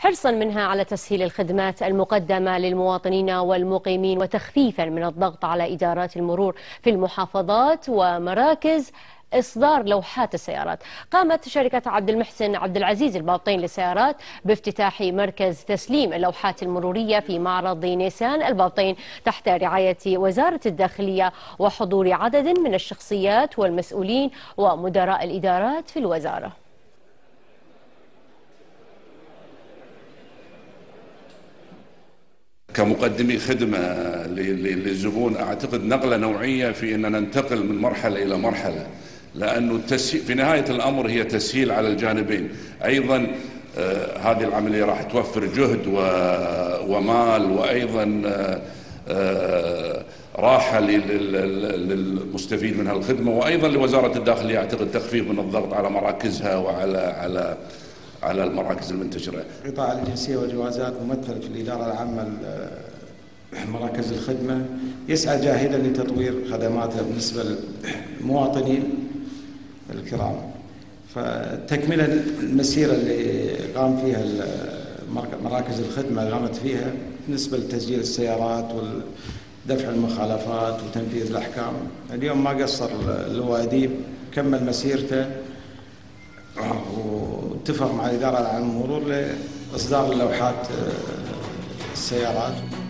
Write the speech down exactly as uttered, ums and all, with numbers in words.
حرصا منها على تسهيل الخدمات المقدمة للمواطنين والمقيمين وتخفيفا من الضغط على إدارات المرور في المحافظات ومراكز إصدار لوحات السيارات. قامت شركة عبد المحسن عبد العزيز البابطين للسيارات بافتتاح مركز تسليم اللوحات المرورية في معرض نيسان البابطين تحت رعاية وزارة الداخلية وحضور عدد من الشخصيات والمسؤولين ومدراء الإدارات في الوزارة. كمقدمي خدمة للزبون أعتقد نقلة نوعية في أن ننتقل من مرحلة إلى مرحلة، لأنه في نهاية الأمر هي تسهيل على الجانبين. أيضا آه هذه العملية راح توفر جهد ومال، وأيضا آه آه راحة للمستفيد من هالخدمة، وأيضا لوزارة الداخلية أعتقد تخفيف من الضغط على مراكزها وعلى على على المراكز المنتشرة. قطاع الجنسية والجوازات ممثل في الإدارة العامة لمراكز الخدمة، يسعى جاهدا لتطوير خدماته بالنسبة للمواطنين الكرام. فتكملة المسيرة اللي قام فيها مراكز الخدمة قامت فيها بالنسبة لتسجيل السيارات ودفع المخالفات وتنفيذ الأحكام، اليوم ما قصر اللواء أديب، كمل مسيرته واتفق مع الإدارة العامة للمرور لإصدار اللوحات السيارات.